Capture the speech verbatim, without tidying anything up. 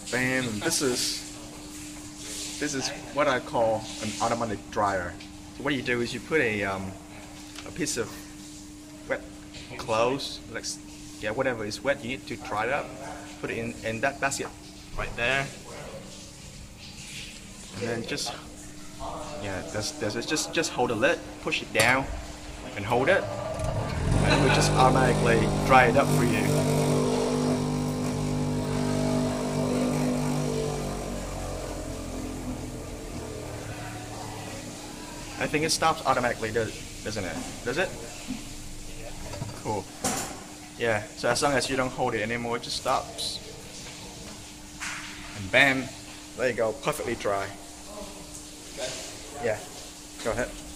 Bam. This is this is what I call an automatic dryer. So what you do is you put a um, a piece of wet clothes, like yeah, whatever is wet, you need to dry it up. Put it in in that basket right there, and then just yeah, there's there's just just hold the lid, push it down, and hold it, and it will just automatically dry it up for you. I think it stops automatically, doesn't it? Does it? Cool. Yeah, so as long as you don't hold it anymore, it just stops. And bam, there you go, perfectly dry. Yeah, go ahead.